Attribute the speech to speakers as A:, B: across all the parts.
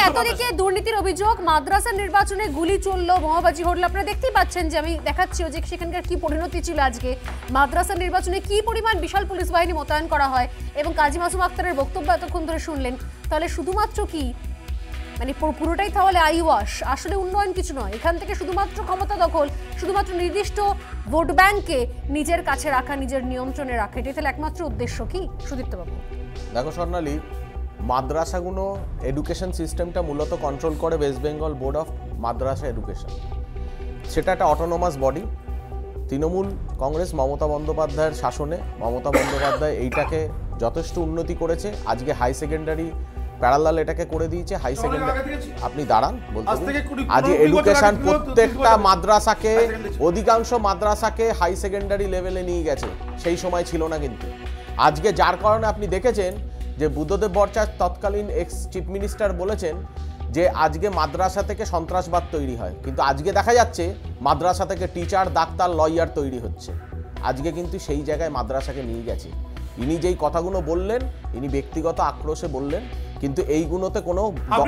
A: এতদিকে দুর্নীতির অভিযোগ, মাদ্রাসা নির্বাচনে গুলি চললো, বোমাবাজি হলো, আপনারা দেখতেই পাচ্ছেন যে আমি দেখাচ্ছি যে সেখানকার কি পরিণতি ছিল। আজকে মাদ্রাসা নির্বাচনে কি পরিমাণ বিশাল পুলিশ বাহিনী মোতায়েন করা হয় এবং কাজী মাসুম আক্তারের বক্তব্য এতক্ষণ ধরে শুনলেন। তাহলে শুধুমাত্র কি মানে পুরোটাই তাহলে আইওয়াশ, আসলে উন্নয়ন কিছু নয়, এখান থেকে শুধুমাত্র ক্ষমতা দখল, শুধুমাত্র নির্দিষ্ট ভোট ব্যাংককে নিজের কাছে রাখা, নিজের নিয়ন্ত্রণে রাখা, এটাই তাহলে একমাত্র উদ্দেশ্য কি সুদীপ্ত বাবু?
B: দেখো স্বর্ণালী, মাদ্রাসাগুলো এডুকেশন সিস্টেমটা মূলত কন্ট্রোল করে West Bengal board of Madrasah education. সেটা একটা অটোনোমাস বডি। তৃণমূল কংগ্রেস মমতা বন্দ্যোপাধ্যায়ের শাসনে মমতা বন্দ্যোপাধ্যায় এইটাকে যথেষ্ট উন্নতি করেছে। আজকে হাই সেকেন্ডারি প্যারালাল এটাকে করে দিয়েছে। হাই সেকেন্ডারি আপনি দাঁড়ান বলতে, আজ এডুকেশন প্রত্যেকটা মাদ্রাসাকে, অধিকাংশ মাদ্রাসাকে হাই সেকেন্ডারি লেভেলে নিয়ে গেছে। সেই সময় ছিল না কিন্তু। আজকে যার কারণে আপনি দেখেছেন যে বুদ্ধদেব ভট্টাচার্য তৎকালীন এক্স চিফ মিনিস্টার বলেছেন যে আজকে মাদ্রাসা থেকে সন্ত্রাসবাদ তৈরি হয়, কিন্তু আজকে দেখা যাচ্ছে মাদ্রাসা থেকে টিচার, ডাক্তার, লয়ার তৈরি হচ্ছে। আজকে কিন্তু সেই জায়গায় মাদ্রাসাকে নিয়ে গেছে। ইনি যেই কথাগুলো বললেন, ইনি ব্যক্তিগত আক্রোশে বললেন, কিন্তু এইগুলোতে কোনো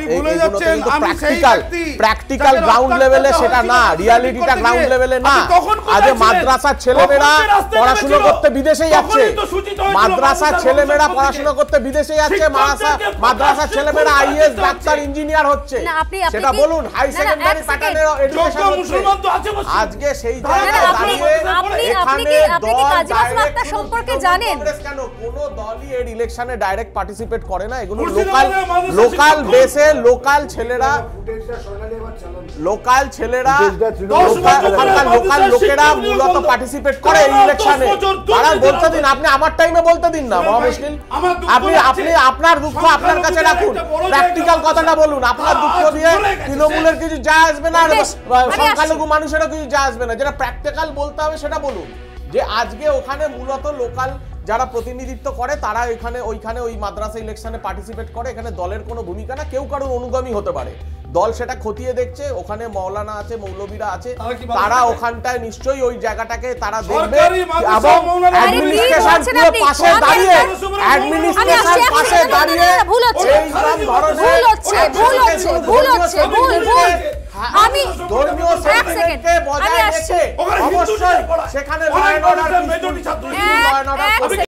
B: প্র্যাকটিক্যাল গ্রাউন্ড লেভেলে সেটা না, রিয়ালিটিটা গ্রাউন্ড লেভেলে না। আজ মাদ্রাসার ছেলেমেয়েরা পড়াশোনা করতে বিদেশে যাচ্ছে, মাদ্রাসার ছেলেমেয়েরা পড়াশোনা করতে বিদেশে যাচ্ছে, মাদ্রাসার ছেলেমেয়েরা আইএএস, ডাক্তার, ইঞ্জিনিয়ার হচ্ছে। সেটা বলুন, হাই সেকেন্ডারি প্যাটার্নের এডুকেশন হচ্ছে। আজকে সেই জায়গায় দাঁড়িয়ে এখানে দল সম্পর্কে জানেন কেন কোন দলই এর ইলেকশনে ডাইরেক্ট পার্টিসিপেট করে না। এগুলো লোকাল বেসে লোকাল ছেলেরা লোকাল লোকেরা মূলত পার্টিসিপেট করে এই ইলেকশনে। বলতে দিন, আপনি আমার টাইমে বলতে দিন না, মহা মুশকিল। আপনি আপনার দুঃখ আপনার কাছে রাখুন, প্র্যাকটিক্যাল কথাটা বলুন। আপনার দুঃখ দিয়ে তৃণমূলের কিছু যায় আসবে না, সংখ্যালঘু মানুষেরও কিছু যায় আসবে না। যেটা প্র্যাকটিক্যাল বলতে হবে সেটা বলুন, যে আজকে ওখানে মূলত লোকাল যারা প্রতিনিধিত্ব করে তারা ওইখানে ওই মাদ্রাসা ইলেকশনে পার্টিসিপেট করে। এখানে দলের কোনো ভূমিকা না, কেউ কারোর অনুগামী হতে পারে। দল সেটা খতিয়ে দেখছে, ওখানে মৌলানা আছে, মৌলবীরা আছে, তারা ওখানটায় নিশ্চয়ই ওই জায়গাটাকে তারা দেখবে এবং অ্যাডমিনিস্ট্রেশন পুরো পাশে দাঁড়িয়ে আমি ধর্মীয় সেন্টিমেন্টকে বজায় রেখে অবশ্যই সেখানে